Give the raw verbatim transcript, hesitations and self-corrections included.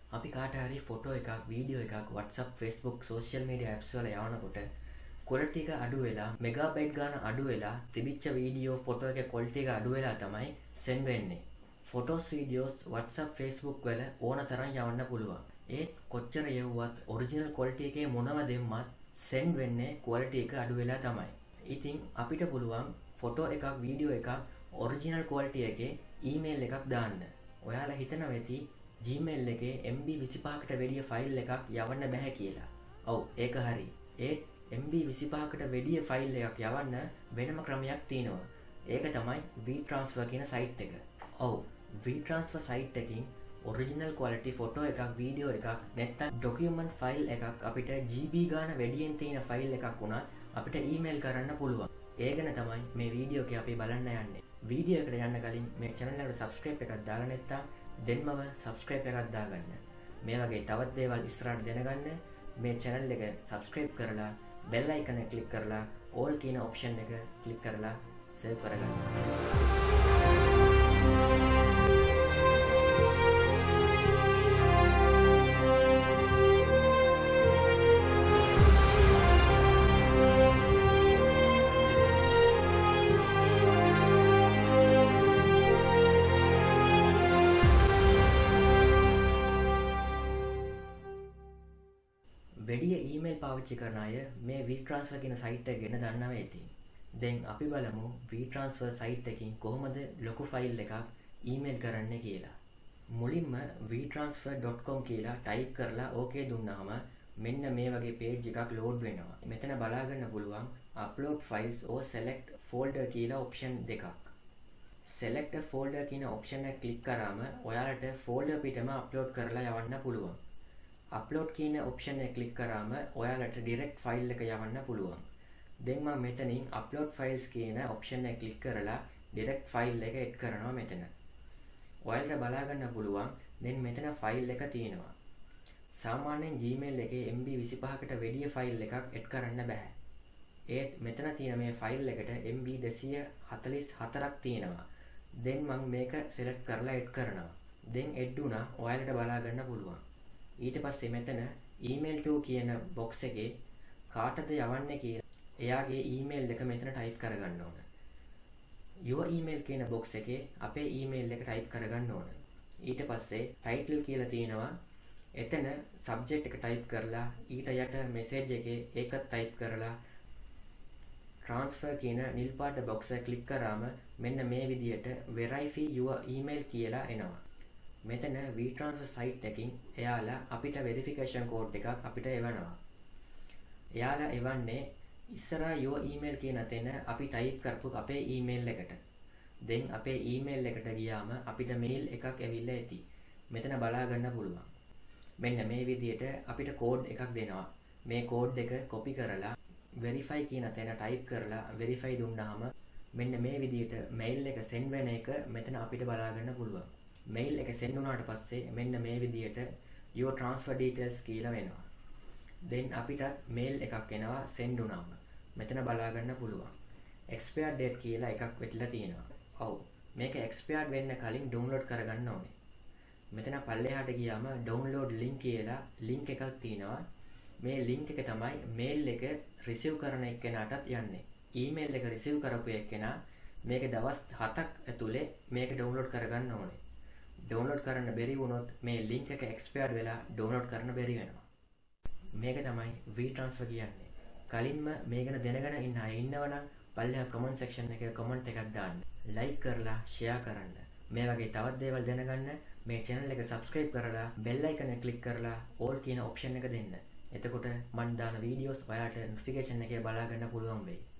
අපි කාට හරි ෆොටෝ එකක් වීඩියෝ එකක් WhatsApp Facebook social media apps වල යවනකොට quality එක අඩු වෙලා මෙගාබයිට් ගාන අඩු වෙලා තිබිච්ච වීඩියෝ ෆොටෝ එකේ quality එක අඩු වෙලා තමයි send වෙන්නේ. photos videos WhatsApp Facebook වල ඕන තරම් යවන්න පුළුවන්. ඒත් කොච්චර යවුවත් original quality එකේ මොනව දෙම්මත් send වෙන්නේ quality එක අඩු වෙලා තමයි. ඉතින් අපිට පුළුවන් ෆොටෝ එකක් වීඩියෝ එකක් original quality එකේ email එකක් දාන්න. ඔයාලා හිතනවා ඇති Gmail එකේ M B twenty-five කට වැඩිය ෆයිල් එකක් යවන්න බෑ කියලා. ඔව් ඒක හරි. ඒත් M B twenty-five කට වැඩිය ෆයිල් එකක් යවන්න වෙනම ක්‍රමයක් තියෙනවා. ඒක තමයි WeTransfer කියන සයිට් එක. ඔව් WeTransfer සයිට් එකකින් original quality ෆොටෝ එකක් වීඩියෝ එකක් නැත්නම් document ෆයිල් එකක් අපිට G B ගාන වැඩියෙන් තියෙන ෆයිල් එකක් වුණත් අපිට email කරන්න පුළුවන්. ඒ ගැන තමයි මේ වීඩියෝ එකේ අපි බලන්න යන්නේ. වීඩියෝ එකට යන්න කලින් මේ channel එකට subscribe එකක් දාලා නැත්නම් දෙන්නම subscribe එකක් දාගන්න. මේ වගේ තවත් දේවල් ඉස්සරහට දැනගන්න මේ channel එක subscribe කරලා bell icon එක click කරලා all කියන option එක click කරලා save කරගන්න. වැඩිය ඊමේල් පාවිච්චි කරන අය මේ WeTransfer කියන සයිට් එක ගැන දන්නවා ඇති. දැන් අපි බලමු WeTransfer සයිට් එකකින් කොහොමද ලොකු ෆයිල් එකක් ඊමේල් කරන්නේ කියලා. මුලින්ම WeTransfer dot com කියලා ටයිප් කරලා OK දුන්නාම මෙන්න මේ වගේ page එකක් load වෙනවා. මෙතන බලා ගන්න පුළුවන් upload files or select folder කියලා option දෙකක්. select a folder කියන option එක click කරාම ඔයාලට folder පිටම upload කරලා යවන්න පුළුවන්. upload කියන option එක click කරාම ඔයාලට direct file එක යවන්න පුළුවන්. දැන් මම මෙතනින් upload files කියන option එක click කරලා direct file එක add කරනවා මෙතන. ඔයාලට බලා ගන්න පුළුවන් දැන් මෙතන file එක තියෙනවා. සාමාන්‍යයෙන් Gmail එකේ M B twenty-five කට වැඩිය file එකක් add කරන්න බෑ. ඒත් මෙතන තියෙන මේ file එකට M B two forty-four ක් තියෙනවා. දැන් මම මේක select කරලා add කරනවා. දැන් add වුණා ඔයාලට බලා ගන්න පුළුවන්. ඊට පස්සේ මෙතන email to කියන box එකේ කාටද යවන්නේ කියලා එයාගේ email එක මෙතන type කරගන්න ඕන. your email කියන box එකේ අපේ email එක type කරගන්න ඕන. ඊට පස්සේ title කියලා තියෙනවා. එතන subject එක type කරලා ඊට යට message එකේ ඒකත් type කරලා transfer කියන නිල් පාට box එක click කරාම මෙන්න මේ විදියට verify your email කියලා එනවා. මෙතන WeTransfer site එකකින් එයාලා අපිට verification code එකක් අපිට එවනවා. එයාලා එවන්නේ ඉස්සරහා your email කියන තැන අපි type කරපු අපේ email එකට. දැන් අපේ email එකට ගියාම අපිට mail එකක් ඇවිල්ලා ඇති. මෙතන බලා ගන්න පුළුවන්. මෙන්න මේ විදියට අපිට code එකක් දෙනවා. මේ code එක copy කරලා verify කියන තැන type කරලා verify දුන්නාම මෙන්න මේ විදියට mail එක send වෙන එක මෙතන අපිට බලා ගන්න පුළුවන්. mail එක send වුණාට පස්සේ මෙන්න මේ විදියට your transfer details කියලා වෙනවා. then අපිට mail එකක් එනවා send වුණාම. මෙතන බලා ගන්න පුළුවන්. expire date කියලා එකක් වෙట్లా තියෙනවා. ඔව්. මේක expired වෙන්න කලින් download කරගන්න ඕනේ. මෙතන පල්ලෙහාට ගියාම download link කියලා link එකක් තියෙනවා. මේ link එක තමයි mail එක receive කරන එක්කෙනාටත් යන්නේ. email එක receive කරපු එක්කෙනා මේක දවස් හතක් ඇතුලේ මේක download කරගන්න ඕනේ. download කරන්න බැරි වුණොත් මේ link එක expired වෙලා download කරන්න බැරි වෙනවා. මේක තමයි WeTransfer කියන්නේ. කලින්ම මේ ගැන දැනගෙන ඉන්න අය ඉන්නවනම් පල්ලෙහා comment section එකේ comment එකක් දාන්න. like කරලා share කරන්න. මේ වගේ තවත් දේවල් දැනගන්න මේ channel එක subscribe කරලා bell icon එක click කරලා all කියන option එක දෙන්න. එතකොට මම දාන videos ඔයාලට notification එකේ බලා ගන්න පුළුවන් වෙයි.